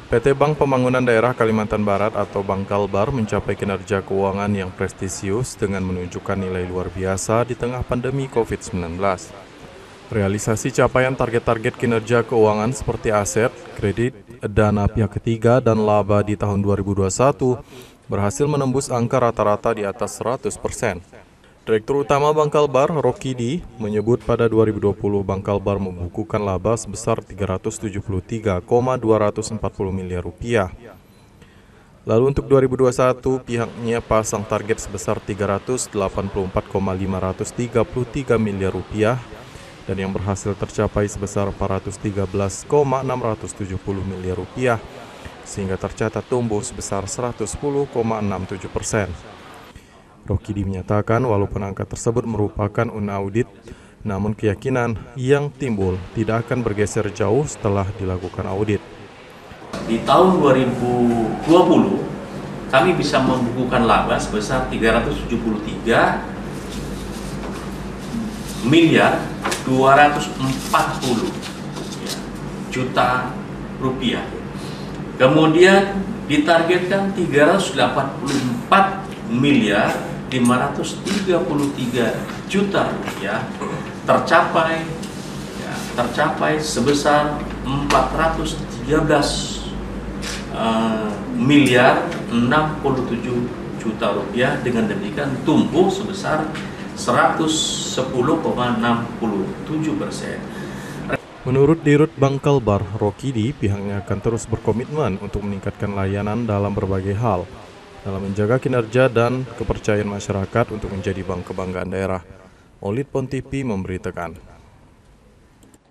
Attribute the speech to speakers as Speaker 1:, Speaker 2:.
Speaker 1: PT Bank Pembangunan Daerah Kalimantan Barat atau Bangkalbar mencapai kinerja keuangan yang prestisius dengan menunjukkan nilai luar biasa di tengah pandemi COVID-19. Realisasi capaian target-target kinerja keuangan seperti aset, kredit, dana pihak ketiga, dan laba di tahun 2021 berhasil menembus angka rata-rata di atas 100%. Direktur Utama Bangkalbar, Rokidi, menyebut pada 2020 Bangkalbar membukukan laba sebesar 373,240 miliar rupiah. Lalu untuk 2021, pihaknya pasang target sebesar 384,533 miliar rupiah dan yang berhasil tercapai sebesar 413,670 miliar rupiah sehingga tercatat tumbuh sebesar 110,67%. Rokidi menyatakan walaupun angka tersebut merupakan unaudit, namun keyakinan yang timbul tidak akan bergeser jauh setelah dilakukan audit.
Speaker 2: Di tahun 2020, kami bisa membukukan laba sebesar 373 miliar 240 juta rupiah. Kemudian ditargetkan 384 miliar 533 juta rupiah tercapai sebesar 413 miliar 67 juta rupiah, dengan demikian tumbuh sebesar 110,67%.
Speaker 1: Menurut Dirut Bangkalbar, Rokidi, pihaknya akan terus berkomitmen untuk meningkatkan layanan dalam berbagai hal, dalam menjaga kinerja dan kepercayaan masyarakat untuk menjadi bank kebanggaan daerah. Olid Pon TV memberitakan.